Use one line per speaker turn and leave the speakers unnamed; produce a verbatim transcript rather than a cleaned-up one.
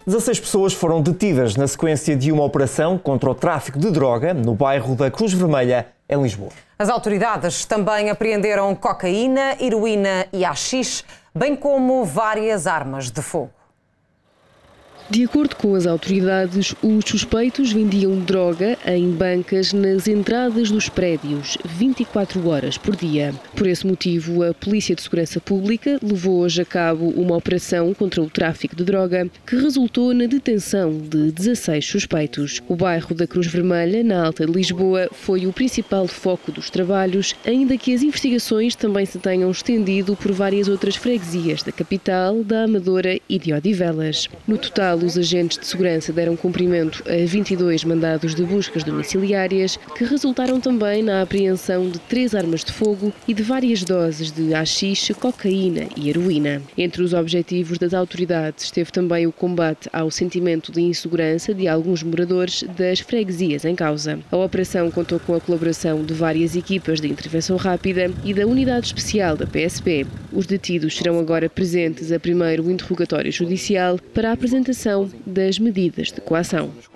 dezasseis pessoas foram detidas na sequência de uma operação contra o tráfico de droga no bairro da Cruz Vermelha, em Lisboa.
As autoridades também apreenderam cocaína, heroína e haxixe, bem como várias armas de fogo.
De acordo com as autoridades, os suspeitos vendiam droga em bancas nas entradas dos prédios, vinte e quatro horas por dia. Por esse motivo, a Polícia de Segurança Pública levou hoje a cabo uma operação contra o tráfico de droga que resultou na detenção de dezasseis suspeitos. O bairro da Cruz Vermelha, na Alta de Lisboa, foi o principal foco dos trabalhos, ainda que as investigações também se tenham estendido por várias outras freguesias da capital, da Amadora e de Odivelas. No total, os agentes de segurança deram cumprimento a vinte e dois mandados de buscas domiciliárias, que resultaram também na apreensão de três armas de fogo e de várias doses de haxixe, cocaína e heroína. Entre os objetivos das autoridades esteve também o combate ao sentimento de insegurança de alguns moradores das freguesias em causa. A operação contou com a colaboração de várias equipas de intervenção rápida e da Unidade Especial da P S P. Os detidos serão agora presentes a primeiro interrogatório judicial para a apresentação das medidas de coação.